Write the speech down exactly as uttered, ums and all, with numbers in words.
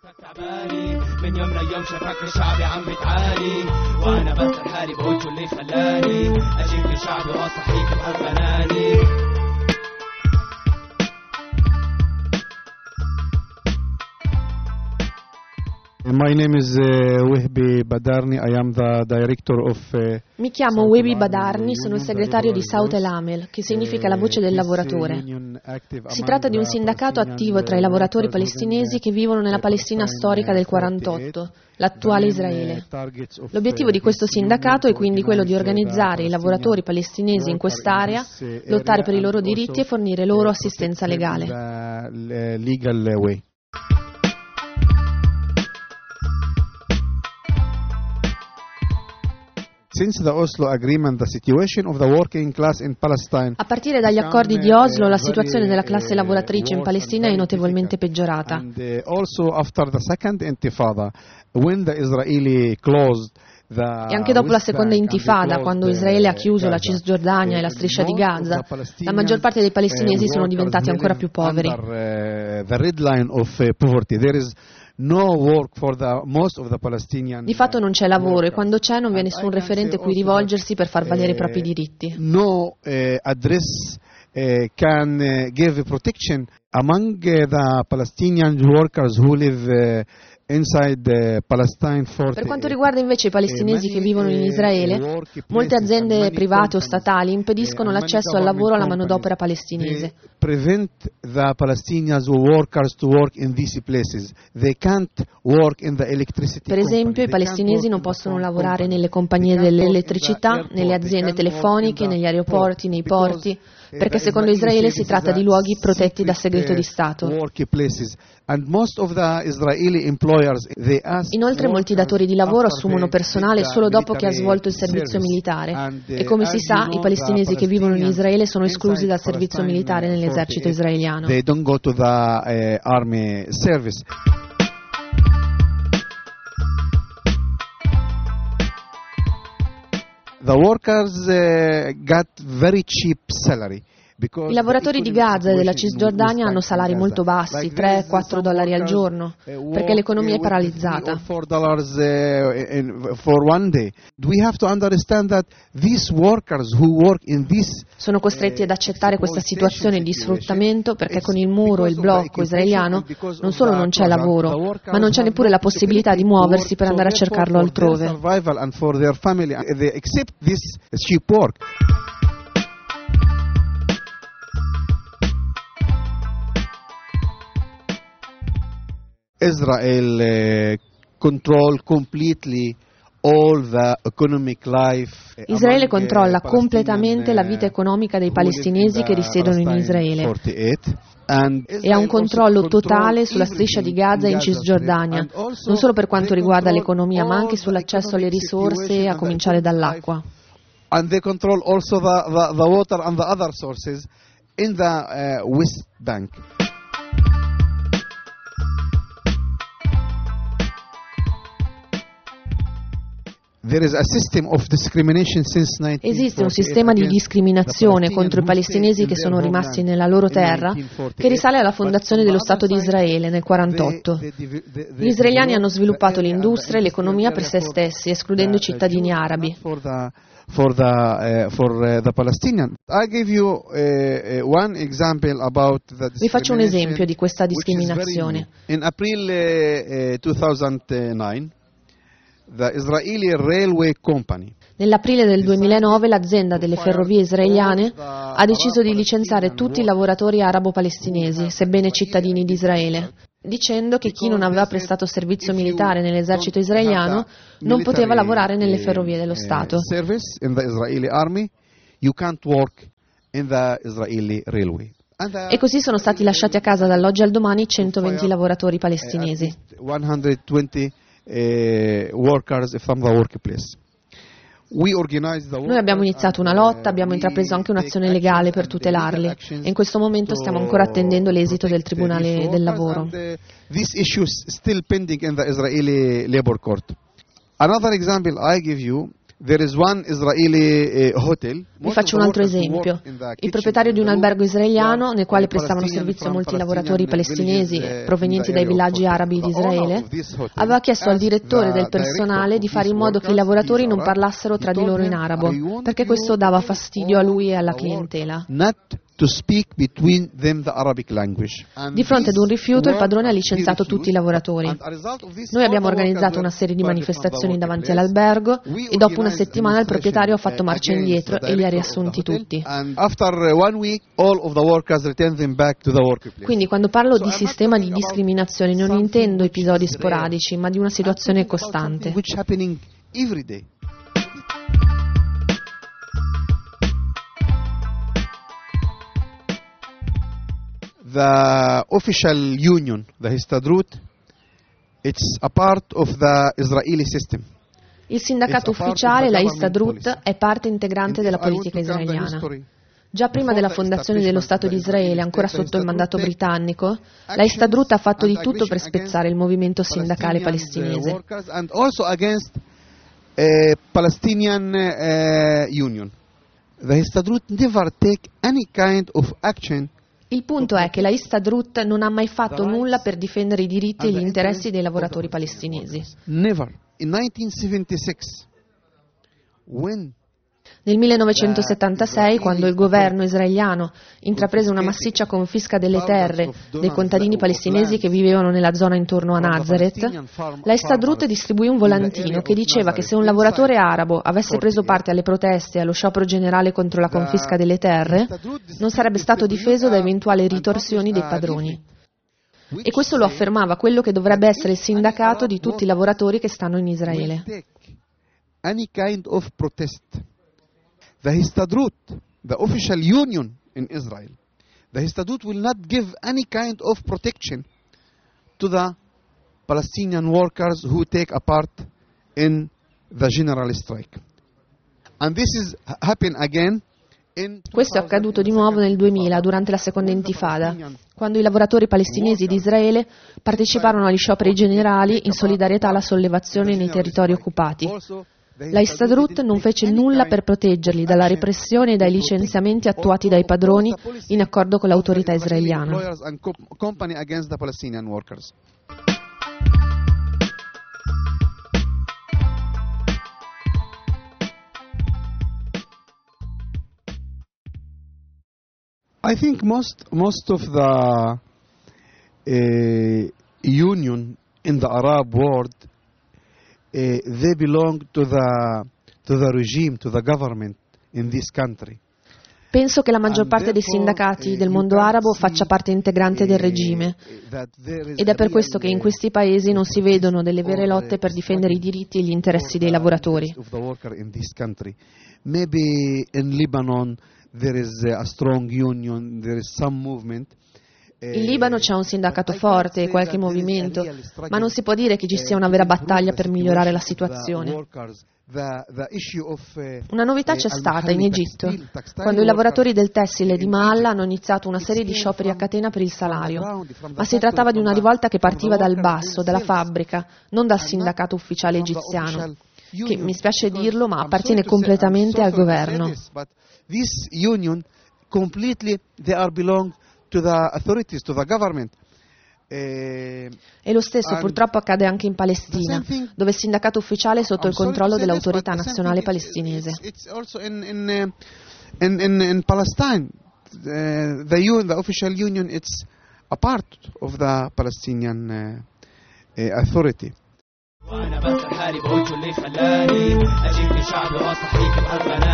من يوم ليوم شافك شعبي عم بتعاني وانا بسأل حالي بقول شو اللي خلاني اجيب شعبي واصحيك بغزلاني. My name is uh, Wehbi Badarni. I am the director of uh, Mi chiamo Wehbi Badarni, sono il segretario di Sawt el-Amel, che significa la voce del lavoratore. Si tratta di un sindacato attivo tra i lavoratori palestinesi che vivono nella Palestina storica del quarantotto, l'attuale Israele. L'obiettivo di questo sindacato è quindi quello di organizzare i lavoratori palestinesi in quest'area, lottare per i loro diritti e fornire loro assistenza legale. A partire dagli accordi di Oslo, la situazione della classe lavoratrice in Palestina è notevolmente peggiorata. E anche dopo la seconda intifada, quando Israele ha chiuso la Cisgiordania e la striscia di Gaza, la maggior parte dei palestinesi sono diventati ancora più poveri. Di fatto non c'è lavoro e quando c'è non vi è nessun referente cui rivolgersi per far valere i propri diritti. No address can give protection among the Palestinian workers who live inside Palestine. Per quanto riguarda invece i palestinesi che vivono in Israele, molte aziende private o statali impediscono l'accesso al lavoro alla manodopera palestinese. Prevent the Palestinian workers to work in these places. They can't work in the electricity. Per esempio, i palestinesi non possono lavorare nelle compagnie dell'elettricità, nelle aziende telefoniche, negli aeroporti, nei porti, perché secondo Israele si tratta di luoghi protetti da segreto di Stato. Inoltre molti datori di lavoro assumono personale solo dopo che ha svolto il servizio militare e come si sa i palestinesi che vivono in Israele sono esclusi dal servizio militare nell'esercito israeliano. They don't go to the uh, army service. The workers uh, got very cheap salary. I lavoratori di Gaza e della Cisgiordania hanno salari molto bassi, tre quattro dollari al giorno, perché l'economia è paralizzata. Sono costretti ad accettare questa situazione di sfruttamento perché con il muro e il blocco israeliano non solo non c'è lavoro, ma non c'è neppure la possibilità di muoversi per andare a cercarlo altrove. Israel uh, control completely all the economic life. Israele controlla completamente la vita economica dei palestinesi che risiedono in Israele e ha un controllo totale sulla striscia di Gaza e in Cisgiordania, non solo per quanto riguarda l'economia ma anche sull'accesso alle risorse, a cominciare dall'acqua. And they control also the, the, the water and the other sources in the uh, West Bank. Esiste un sistema di discriminazione contro i palestinesi che sono rimasti nella loro terra che risale alla fondazione dello Stato di Israele nel millenovecentoquarantotto. Gli israeliani hanno sviluppato l'industria e l'economia per se stessi, escludendo i cittadini arabi. For the, uh, for uh, the Palestinian. I give you uh, uh, one example about the Vi faccio un esempio di questa discriminazione. In April uh, uh, duemilanove, the Israeli Railway Company. Nell'aprile del duemilanove l'azienda delle ferrovie israeliane ha deciso di licenziare tutti i lavoratori arabo-palestinesi, sebbene cittadini di Israele, dicendo che chi non aveva prestato servizio militare nell'esercito israeliano non poteva lavorare nelle ferrovie dello Stato. E così sono stati lasciati a casa dall'oggi al domani centoventi lavoratori palestinesi. Noi abbiamo iniziato una lotta, abbiamo intrapreso anche un'azione legale per tutelarli e in questo momento stiamo ancora attendendo l'esito del Tribunale del Lavoro. Another example I give you There is one Israeli uh, hotel. Vi faccio un altro esempio. Il proprietario di un albergo israeliano, nel quale prestavano servizio molti lavoratori palestinesi provenienti dai villaggi arabi di Israele, aveva chiesto al direttore del personale di fare in modo che i lavoratori non parlassero tra di loro in arabo, perché questo dava fastidio a lui e alla clientela. To speak between them the Arabic language. Di fronte ad un rifiuto, il padrone ha licenziato tutti i lavoratori. Noi abbiamo organizzato una serie di manifestazioni davanti all'albergo e dopo una settimana il proprietario ha fatto marcia indietro e li ha riassunti tutti. Quindi quando parlo di sistema di discriminazione non intendo episodi sporadici, ma di una situazione costante. The official union, the Histadrut, it's a part of the Israeli system. Il sindacato ufficiale, la Histadrut, è parte integrante della politica israeliana. Già prima della fondazione dello Stato di Israele, ancora sotto il mandato britannico, la Histadrut ha fatto di tutto per spezzare il movimento sindacale palestinese. And also against a Palestinian uh, union. The Histadrut never take any kind of action. Il punto è che la Histadrut non ha mai fatto nulla per difendere i diritti e gli interessi dei lavoratori palestinesi. Never. In millenovecentosettantasei, when Nel millenovecentosettantasei, quando il governo israeliano intraprese una massiccia confisca delle terre dei contadini palestinesi che vivevano nella zona intorno a Nazareth, la Histadrut distribuì un volantino che diceva che se un lavoratore arabo avesse preso parte alle proteste e allo sciopero generale contro la confisca delle terre, non sarebbe stato difeso da eventuali ritorsioni dei padroni. E questo lo affermava quello che dovrebbe essere il sindacato di tutti i lavoratori che stanno in Israele. Any kind of protest. The Histadrut, the official union in Israel, the Histadrut will not give any kind of protection to the Palestinian workers who take a part in the general strike. And this is happen again in Questo è accaduto di nuovo nel duemila, durante la seconda intifada, quando i lavoratori palestinesi di Israele parteciparono agli scioperi generali in solidarietà alla sollevazione nei territori occupati. La Histadrut non fece nulla per proteggerli dalla repressione e dai licenziamenti attuati dai padroni in accordo con l'autorità israeliana. I think most most of the uh, union in the Arab world Uh, they belong to the to the regime, to the government in this country. Penso che la maggior parte dei sindacati del mondo arabo faccia parte integrante del regime ed è per questo che in questi paesi non si vedono delle vere lotte per difendere i diritti e gli interessi dei lavoratori. Maybe in Lebanon there is a strong union, there is some movement. In Libano c'è un sindacato forte e qualche movimento, ma non si può dire che ci sia una vera battaglia per migliorare la situazione. Una novità c'è stata in Egitto, quando i lavoratori del tessile di Maalla hanno iniziato una serie di scioperi a catena per il salario, ma si trattava di una rivolta che partiva dal basso, dalla fabbrica, non dal sindacato ufficiale egiziano, che, mi spiace dirlo, ma appartiene completamente al governo. This union completely they are belong to the authorities, to the government. E lo stesso purtroppo accade anche in Palestina, dove il sindacato ufficiale è sotto il controllo dell'autorità nazionale palestinese. It's also in in in in, in Palestine, uh, the union, the official union, it's a part of the Palestinian uh, uh, authority. وانا بسأل حالي بقول شو اللي خلاني اجيب شعبي واصحيك بقلب